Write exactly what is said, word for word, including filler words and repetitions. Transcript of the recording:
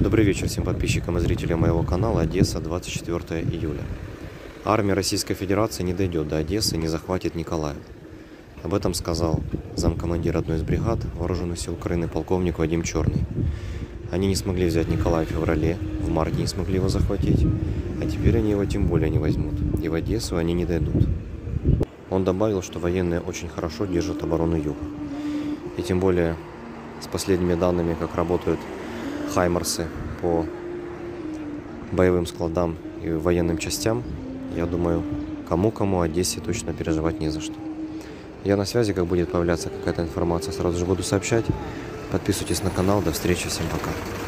Добрый вечер всем подписчикам и зрителям моего канала. Одесса, двадцать четвёртое июля. Армия Российской Федерации не дойдет до Одессы, не захватит Николаев. Об этом сказал замкомандир одной из бригад Вооруженных сил Украины полковник Вадим Черный. Они не смогли взять Николаев в феврале, в марте не смогли его захватить, а теперь они его тем более не возьмут, и в Одессу они не дойдут. Он добавил, что военные очень хорошо держат оборону юга. И тем более с последними данными, как работают хаймарсы по боевым складам и военным частям, я думаю, кому-кому Одессе точно переживать не за что. Я на связи, как будет появляться какая-то информация, сразу же буду сообщать. Подписывайтесь на канал, до встречи, всем пока.